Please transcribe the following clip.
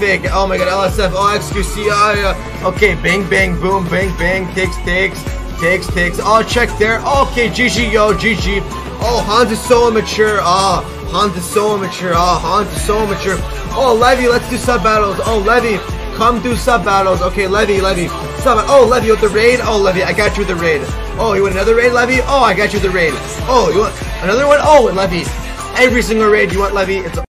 fake. Oh my god, LSF. Oh, XQC. Okay, bang, bang, boom, bang, bang. Takes. Oh, check there. Okay, GG, yo, GG. Oh, Hans is so immature. Hans is so immature. Hans is so immature. Oh, Levy, let's do sub battles. Oh, Levy, come do sub battles. Okay, Levy. Sub. Oh, Levy with the raid. Oh, Levy, I got you with the raid. Oh, you want another raid, Levy? Oh, I got you with the raid. Oh, you want another one? Oh, Levy. Every single raid you want, Levy. It's